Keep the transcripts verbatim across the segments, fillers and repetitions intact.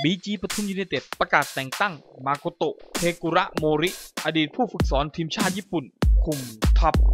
บี จี ปทุมยูไนเต็ดประกาศแต่งตั้งมาโกโตะ เทกุระ โมริอดีตผู้ฝึกสอนทีมชาติญี่ปุ่นคุมทัพ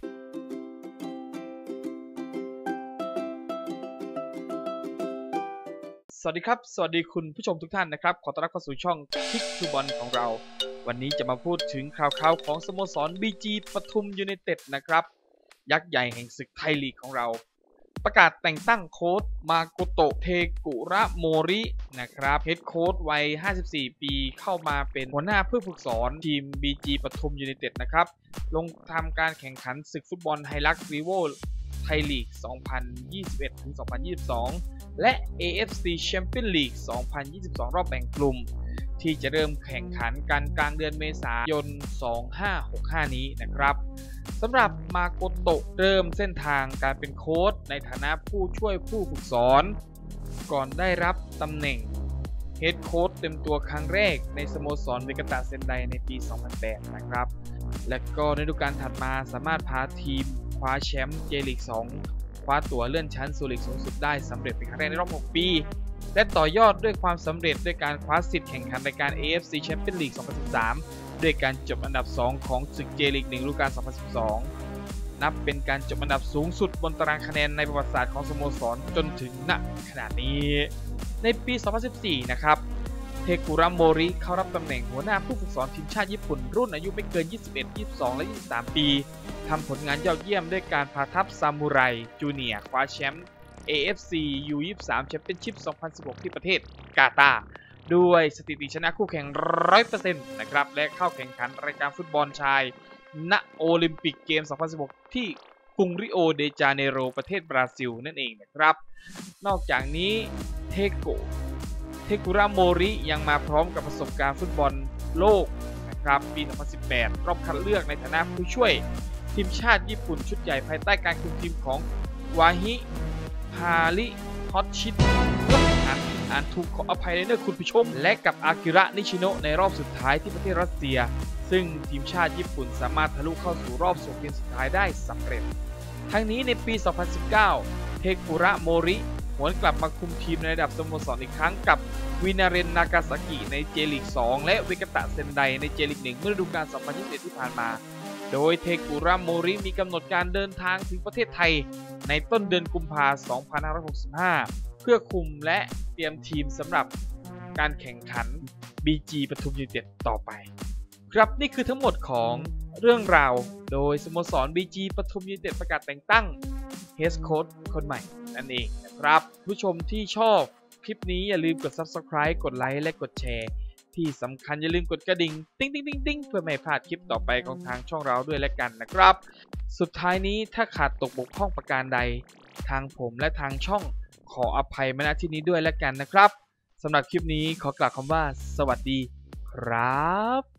สวัสดีครับสวัสดีคุณผู้ชมทุกท่านนะครับขอต้อนรับเข้าสู่ช่องคิกฟุตบอลของเราวันนี้จะมาพูดถึงข่าวๆของสโมสร บี จี ปทุมยูไนเต็ดนะครับยักษ์ใหญ่แห่งศึกไทยลีกของเราประกาศแต่งตั้งโค้ชมาโกโตะ เทกุระ โมรินะครับเฮดโค้ชวัยห้าสิบสี่ปีเข้ามาเป็นหัวหน้าผู้ฝึกสอนทีม บี จี ปทุมยูไนเต็ดนะครับลงทำการแข่งขันศึกฟุตบอลไฮลักซ์รีโวไทยลีก สองพันยี่สิบเอ็ดถึงสองพันยี่สิบสอง และ เอ เอฟ ซี Champions League สองพันยี่สิบสอง รอบแบ่งกลุ่มที่จะเริ่มแข่งขันกันกลางเดือนเมษายน สองพันห้าร้อยหกสิบห้า นี้นะครับสำหรับมาโกโตะเริ่มเส้นทางการเป็นโค้ชในฐานะผู้ช่วยผู้ฝึกสอนก่อนได้รับตำแหน่งเฮดโค้ชเต็มตัวครั้งแรกในสโมสรเวกาตาเซนไดในปี สองพันแปด นะครับและก็ในฤดูกาลถัดมาสามารถพาทีมคว้าแชมป์เจลีก สองคว้าตั๋วเลื่อนชั้นสู่ลีกสูงสุดได้สำเร็จเป็นครั้งแรกในรอบ หก ปีและต่อยอดด้วยความสำเร็จด้วยการคว้าสิทธิ์แข่งขันรายการ เอ เอฟ ซี Champions League สองพันสิบสาม ด้วยการจบอันดับ สอง ของศึกเจลีก หนึ่ง ฤดูกาล สองพันสิบสอง นับเป็นการจบอันดับสูงสุดบนตารางคะแนนในประวัติศาสตร์ของสโมสรจนถึงณขณะนี้ในปี สองพันสิบสี่ นะครับเทกุระ โมริเข้ารับตำแหน่งหัวหน้าผู้ฝึกสอนทีมชาติญี่ปุ่นรุ่นอายุไม่เกิน ยี่สิบเอ็ด ยี่สิบสอง และ ยี่สิบสาม ปีทำผลงานยอดเยี่ยมด้วยการพาทัพซามูไรจูเนียร์คว้าแชมป์ เอ เอฟ ซี ยู ยี่สิบสาม Championship สองพันสิบหก ที่ประเทศกาตาร์ด้วยสถิติชนะคู่แข่ง ร้อยเปอร์เซ็นต์ นะครับและเข้าแข่งขันรายการฟุตบอลชายณโอลิมปิกเกม สองพันสิบหก ที่กรุงริโอเดจาเนโรประเทศบราซิลนั่นเองนะครับนอกจากนี้เทโกเทกุระ โมริยังมาพร้อมกับประสบการณ์ฟุตบอลโลกนะครับปี สองพันสิบแปด รอบคัดเลือกในฐานะผู้ช่วยทีมชาติญี่ปุ่นชุดใหญ่ภายใต้การคุมทีมของวาฮิฮาริฮอตชิตก็อ่านผิดอ่านถูกขออภัยเลยนะคุณผู้ชมและกับอากิระนิชิโนะในรอบสุดท้ายที่ประเทศรัสเซียซึ่งทีมชาติญี่ปุ่นสามารถทะลุเข้าสู่รอบส่งทีมสุดท้ายได้สำเร็จทั้งนี้ในปี สองพันสิบเก้า เทกุระ โมริหวนกลับมาคุมทีมในระดับสโมสรอีกครั้งกับวินาเรน นากาซากิในเจลีก สอง และเวกาตะเซนไดในเจลีก หนึ่ง เมื่อฤดูกาล สองพันยี่สิบเอ็ด ที่ผ่านมาโดยเทกุระ โมริมีกำหนดการเดินทางถึงประเทศไทยในต้นเดือนกุมภาพันธ์ สองพันห้าร้อยหกสิบห้า เพื่อคุมและเตรียมทีมสำหรับการแข่งขัน บี จี ปทุมยูไนเต็ดต่อไปครับนี่คือทั้งหมดของเรื่องราวโดยสโมสร บี จี ปทุมยูไนเต็ดประกาศแต่งตั้งเฮดโค้ชคนใหม่นั่นเองนะครับผู้ชมที่ชอบคลิปนี้อย่าลืมกด ซับสไครบ์ กดไลค์และกดแชร์ที่สำคัญอย่าลืมกดกระดิ่งติ๊งติ๊งติ๊งติ๊งเพื่อไม่พลาดคลิปต่อไปของทางช่องเราด้วยและกันนะครับสุดท้ายนี้ถ้าขาดตกบกพร่องประการใดทางผมและทางช่องขออภัยมาณที่นี้ด้วยและกันนะครับสำหรับคลิปนี้ขอกล่าวคำว่าสวัสดีครับ